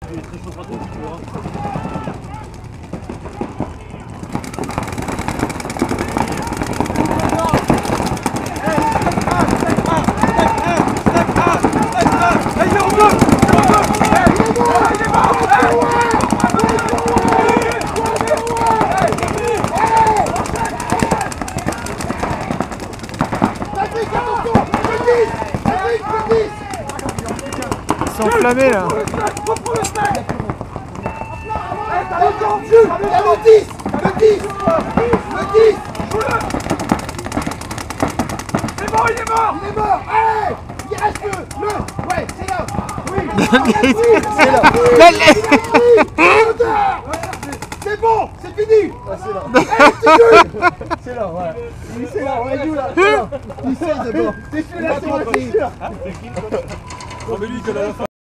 Il est très chaud pratique, tu vois. Ils sont enflammés là. Le 10. C'est bon, il est mort. Allez, il reste le. Ouais, c'est là. Oui. C'est là. C'est bon, c'est fini. C'est là. C'est là, ouais. C'est là, ouais, il joue là. Il sait d'abord. C'est celui-là, c'est sûr. Non mais lui, il connaît la fin.